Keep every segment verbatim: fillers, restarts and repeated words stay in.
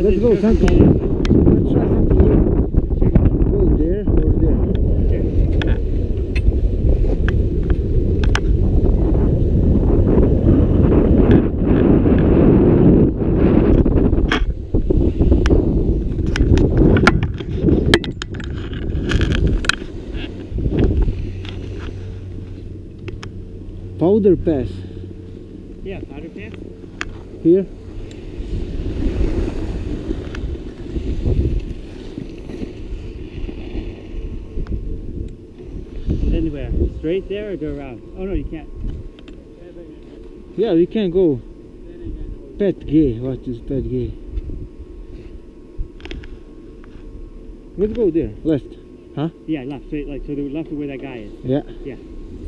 let's go something. Let's try something here. Go there or there. Powder pass. Yeah, powder pass. Here. Anywhere. Straight there or go around? Oh no, you can't. Yeah, we can go. Pet gay. What is pet gay? Let's go there. Left. Huh? Yeah, left. Straight, like so. The left of where that guy is. Yeah. Yeah.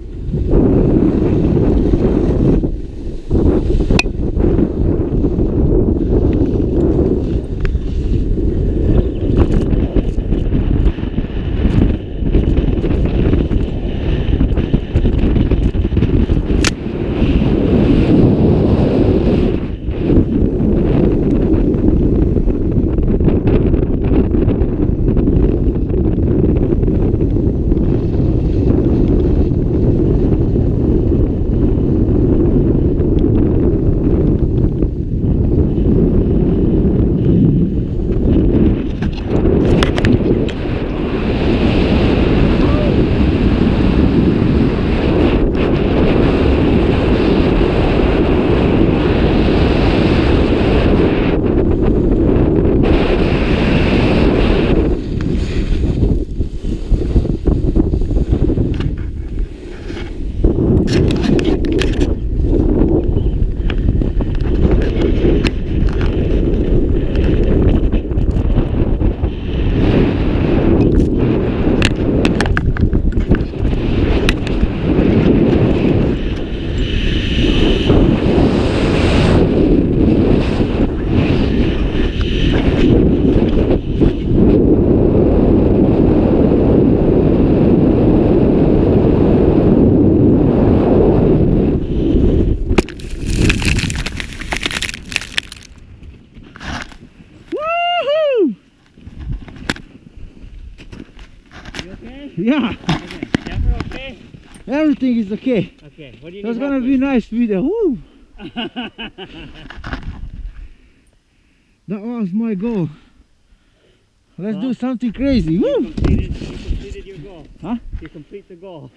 Yeah. Okay. Camera okay? Everything is okay. Okay. What do you That's need gonna help be with? nice video. Woo. That was my goal. Let's Well, do something crazy. Woo. You completed, you completed your goal. Huh? You complete the goal.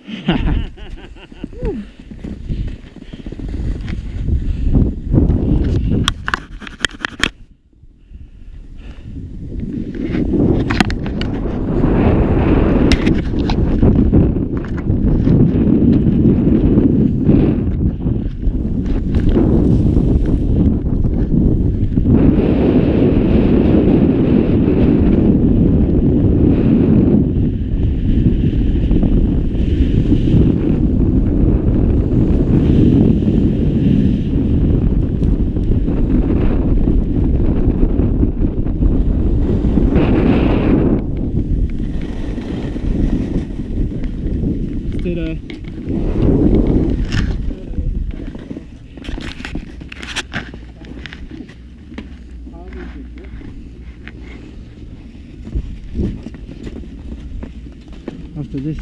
After this,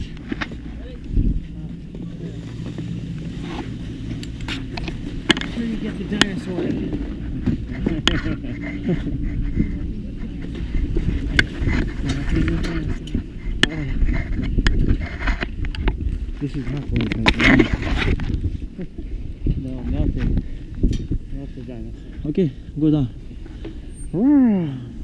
Make sure you get the dinosaur in. this is not going to happen. No, melted. Melted dinosaur. Okay, go down.